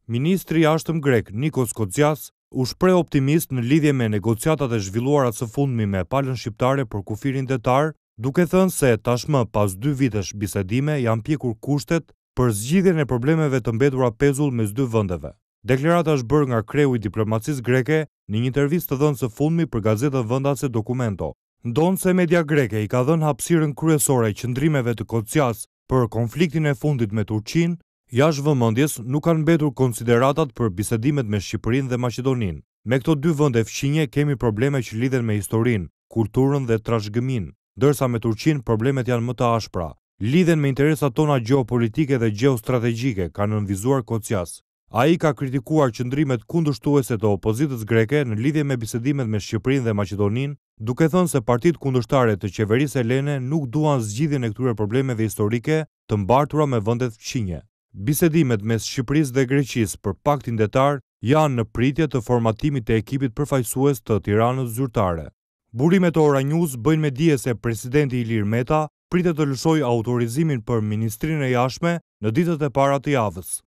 Ministri i jashtëm grek Nikos Kotzias u shpreh optimist në lidhje me negociatat e zhvilluara së fundmi me palën shqiptare për kufirin detar, duke thënë se tashmë pas 2 vitesh bisedime janë pjekur kushtet për zgjidhjen e problemeve të mbetura pezull mes dy vendeve. Deklarata është bërë nga kreu i diplomacisë greke në një intervistë të dhënë së fundmi për gazetën vendase Documento. Ndonë se media greke i ka dhënë hapësirën kryesore e qëndrimeve të Kotzias për konfliktin e fundit me Turqinë, jashtë vëmendjes nuk kanë mbetur konsideratat për bisedimet me Shqipërinë dhe Maqedoninë. Me këto dy vende fqinje kemi probleme që lidhen me historinë, kulturën dhe trashëgiminë, ndërsa me Turqinë problemet janë më të ashpra. Lidhen me interesat tona gjeopolitike dhe gjeostrategjike, ka nënvizuar Kotzias. Ai ka kritikuar qëndrimet kundërshtuese të opozitës greke në lidhje me bisedimet me Shqipërinë dhe Maqedoninë, duke thënë se partitë kundërshtare të qeverisë helene nuk duan zgjidhjen e këtyre problemeve historike të mbartura me vendet fqinje. Bisedimet mes Shqipërisë dhe Greqisë për paktin detar janë në pritje të formatimit të ekipit përfaqësues të Tiranës zyrtare. Burimet e Ora News bëjnë me dije se presidenti Ilir Meta pritet të lëshojë autorizimin për Ministrinë e Jashtme në ditët e para të javës.